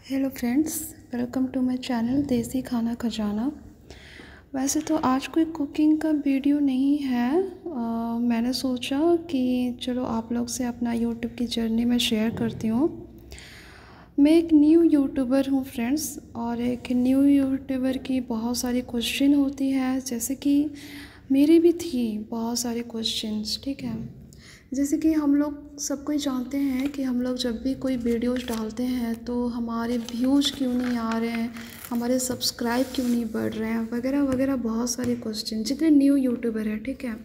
Hello friends, welcome to my channel Desi Khana खजाना। वैसे तो आज कोई कुकिंग का वीडियो नहीं है। मैंने सोचा कि चलो आप लोग से अपना यूट्यूब की जर्नी में शेयर करती हूँ। मैं एक न्यू यूट्यूबर हूँ फ्रेंड्स, और एक न्यू यूट्यूबर की बहुत सारी क्वेश्चन होती है, जैसे कि मेरी भी थी बहुत सारे क्वेश्चंस। ठीक है, जैसे कि हम लोग सब कोई जानते हैं कि हम लोग जब भी कोई वीडियोज़ डालते हैं तो हमारे व्यूज़ क्यों नहीं आ रहे हैं, हमारे सब्सक्राइब क्यों नहीं बढ़ रहे हैं, वगैरह वगैरह बहुत सारे क्वेश्चन जितने न्यू यूट्यूबर हैं। ठीक है,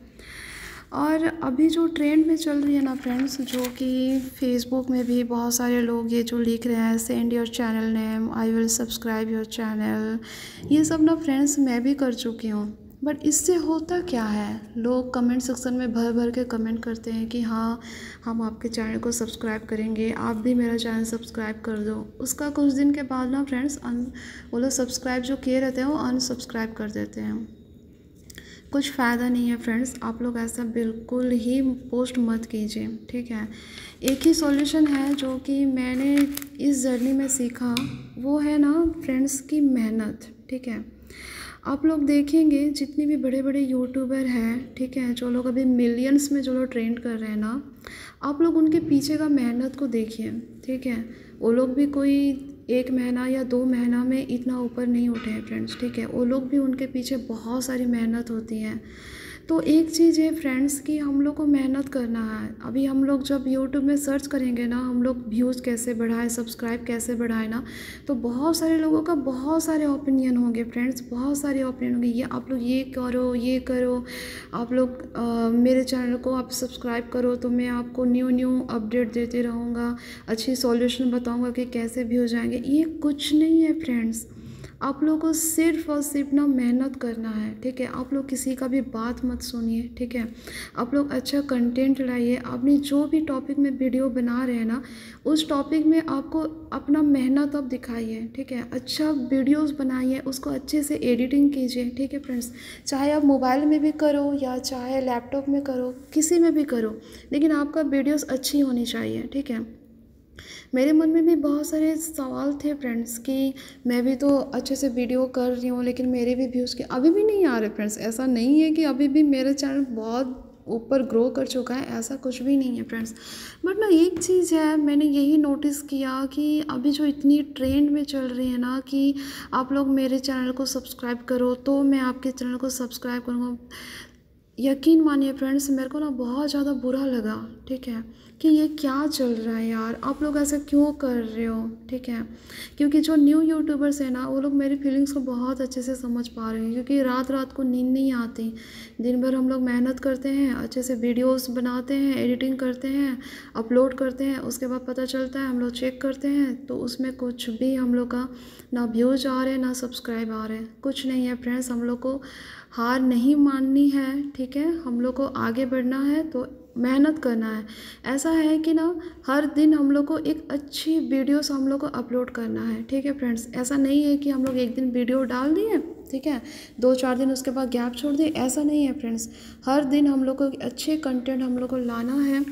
और अभी जो ट्रेंड में चल रही है ना फ्रेंड्स, जो कि फेसबुक में भी बहुत सारे लोग ये जो लिख रहे हैं, send your channel name, I will subscribe your channel, ये सब ना फ्रेंड्स मैं भी कर चुकी हूँ। बट इससे होता क्या है, लोग कमेंट सेक्शन में भर भर के कमेंट करते हैं कि हाँ हम आपके चैनल को सब्सक्राइब करेंगे, आप भी मेरा चैनल सब्सक्राइब कर दो। उसका कुछ दिन के बाद ना फ्रेंड्स वो लोग सब्सक्राइब जो किए रहते हैं वो अनसब्सक्राइब कर देते हैं। कुछ फ़ायदा नहीं है फ्रेंड्स, आप लोग ऐसा बिल्कुल ही पोस्ट मत कीजिए। ठीक है, एक ही सॉल्यूशन है जो कि मैंने इस जर्नी में सीखा, वो है ना फ्रेंड्स की मेहनत। ठीक है, आप लोग देखेंगे जितने भी बड़े बड़े यूट्यूबर हैं, ठीक है, जो लोग अभी मिलियंस में जो लोग ट्रेंड कर रहे हैं ना, आप लोग उनके पीछे का मेहनत को देखिए। ठीक है, वो लोग भी कोई 1 महीना या 2 महीना में इतना ऊपर नहीं उठे हैं फ्रेंड्स। ठीक है, वो लोग भी, उनके पीछे बहुत सारी मेहनत होती है। तो एक चीज़ है फ्रेंड्स कि हम लोग को मेहनत करना है। अभी हम लोग जब यूट्यूब में सर्च करेंगे ना, हम लोग व्यूज़ कैसे बढ़ाएं, सब्सक्राइब कैसे बढ़ाएं ना, तो बहुत सारे लोगों का बहुत सारे ओपिनियन होंगे फ्रेंड्स, बहुत सारे ओपिनियन होंगे। ये आप लोग ये करो, ये करो, आप लोग मेरे चैनल को आप सब्सक्राइब करो तो मैं आपको न्यू न्यू अपडेट देते रहूँगा, अच्छी सॉल्यूशन बताऊँगा कि कैसे भी हो जाएंगे। ये कुछ नहीं है फ्रेंड्स, आप लोगों को सिर्फ और सिर्फ ना मेहनत करना है। ठीक है, आप लोग किसी का भी बात मत सुनिए। ठीक है, आप लोग अच्छा कंटेंट लाइए, अपनी जो भी टॉपिक में वीडियो बना रहे हैं ना, उस टॉपिक में आपको अपना मेहनत आप दिखाइए। ठीक है, अच्छा वीडियोस बनाइए, उसको अच्छे से एडिटिंग कीजिए। ठीक है फ्रेंड्स, चाहे आप मोबाइल में भी करो या चाहे लैपटॉप में करो, किसी में भी करो, लेकिन आपका वीडियोस अच्छी होनी चाहिए। ठीक है, मेरे मन में भी बहुत सारे सवाल थे फ्रेंड्स कि मैं भी तो अच्छे से वीडियो कर रही हूँ, लेकिन मेरे भी व्यूज़ के अभी भी नहीं आ रहे फ्रेंड्स। ऐसा नहीं है कि अभी भी मेरा चैनल बहुत ऊपर ग्रो कर चुका है, ऐसा कुछ भी नहीं है फ्रेंड्स। बट ना एक चीज़ है, मैंने यही नोटिस किया कि अभी जो इतनी ट्रेंड में चल रही है ना कि आप लोग मेरे चैनल को सब्सक्राइब करो तो मैं आपके चैनल को सब्सक्राइब करूँगा, यकीन मानिए फ्रेंड्स मेरे को ना बहुत ज़्यादा बुरा लगा। ठीक है, कि ये क्या चल रहा है यार, आप लोग ऐसा क्यों कर रहे हो। ठीक है, क्योंकि जो न्यू यूट्यूबर्स हैं ना, वो लोग मेरी फीलिंग्स को बहुत अच्छे से समझ पा रहे हैं, क्योंकि रात रात को नींद नहीं आती, दिन भर हम लोग मेहनत करते हैं, अच्छे से वीडियोस बनाते हैं, एडिटिंग करते हैं, अपलोड करते हैं, उसके बाद पता चलता है हम लोग चेक करते हैं तो उसमें कुछ भी हम लोग का ना व्यूज आ रहे हैं ना सब्सक्राइब आ रहे हैं, कुछ नहीं है फ्रेंड्स। हम लोग को हार नहीं माननी है। ठीक है, हम लोग को आगे बढ़ना है तो मेहनत करना है। ऐसा है कि ना हर दिन हम लोग को एक अच्छी वीडियोस हम लोग को अपलोड करना है। ठीक है फ्रेंड्स, ऐसा नहीं है कि हम लोग एक दिन वीडियो डाल दिए, ठीक है, 2-4 दिन उसके बाद गैप छोड़ दिए, ऐसा नहीं है फ्रेंड्स। हर दिन हम लोग को अच्छे कंटेंट हम लोग को लाना है,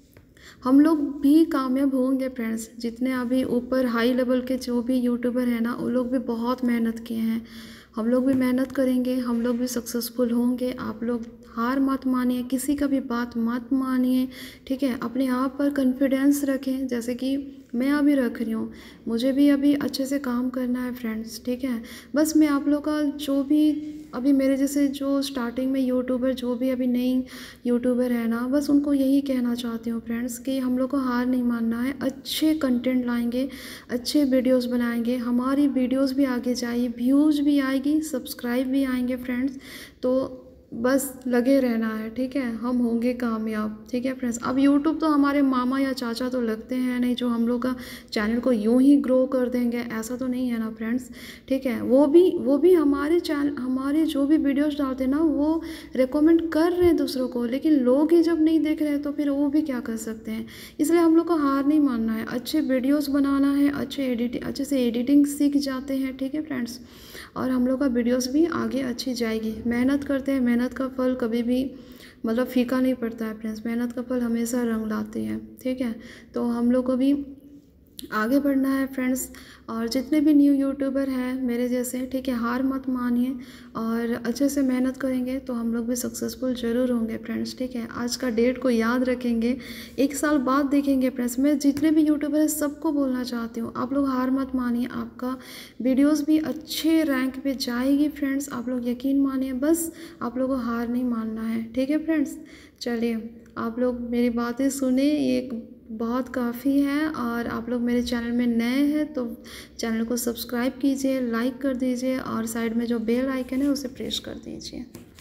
हम लोग भी कामयाब होंगे फ्रेंड्स। जितने अभी ऊपर हाई लेवल के जो भी यूट्यूबर हैं ना, वो लोग भी बहुत मेहनत किए हैं, हम लोग भी मेहनत करेंगे, हम लोग भी सक्सेसफुल होंगे। आप लोग हार मत मानिए, किसी का भी बात मत मानिए। ठीक है, अपने आप पर कॉन्फिडेंस रखें, जैसे कि मैं अभी रख रही हूँ, मुझे भी अभी अच्छे से काम करना है फ्रेंड्स। ठीक है, बस मैं आप लोग का जो भी अभी मेरे जैसे जो स्टार्टिंग में यूट्यूबर, जो भी अभी नई यूट्यूबर है ना, बस उनको यही कहना चाहती हूँ फ्रेंड्स कि हम लोग को हार नहीं मानना है, अच्छे कंटेंट लाएंगे, अच्छे वीडियोस बनाएंगे, हमारी वीडियोस भी आगे जाएगी, व्यूज़ भी आएगी, सब्सक्राइब भी आएंगे फ्रेंड्स। तो बस लगे रहना है। ठीक है, हम होंगे कामयाब। ठीक है फ्रेंड्स, अब यूट्यूब तो हमारे मामा या चाचा तो लगते हैं नहीं जो हम लोग का चैनल को यूं ही ग्रो कर देंगे, ऐसा तो नहीं है ना फ्रेंड्स। ठीक है, वो भी हमारे चैनल, हमारे जो भी वीडियोस डालते हैं ना, वो रिकमेंड कर रहे हैं दूसरों को, लेकिन लोग ही जब नहीं देख रहे हैं तो फिर वो भी क्या कर सकते हैं। इसलिए हम लोग को हार नहीं मानना है, अच्छे वीडियोज़ बनाना है, अच्छे से एडिटिंग सीख जाते हैं। ठीक है फ्रेंड्स, और हम लोग का वीडियोस भी आगे अच्छी जाएगी। मेहनत करते हैं, मेहनत का फल कभी भी मतलब फीका नहीं पड़ता है फ्रेंड्स, मेहनत का फल हमेशा रंग लाती है। ठीक है, तो हम लोग को भी आगे बढ़ना है फ्रेंड्स। और जितने भी न्यू यूट्यूबर हैं मेरे जैसे, ठीक है, हार मत मानिए और अच्छे से मेहनत करेंगे तो हम लोग भी सक्सेसफुल ज़रूर होंगे फ्रेंड्स, ठीक है। आज का डेट को याद रखेंगे, 1 साल बाद देखेंगे फ्रेंड्स। मैं जितने भी यूट्यूबर हैं सबको बोलना चाहती हूँ, आप लोग हार मत मानिए, आपका वीडियोज़ भी अच्छे रैंक पे जाएगी फ्रेंड्स। आप लोग यकीन मानिए, बस आप लोगों को हार नहीं मानना है, ठीक है फ्रेंड्स। चलिए, आप लोग मेरी बातें सुने, ये बहुत काफ़ी है। और आप लोग मेरे चैनल में नए हैं तो चैनल को सब्सक्राइब कीजिए, लाइक कर दीजिए और साइड में जो बेल आइकन है उसे प्रेस कर दीजिए।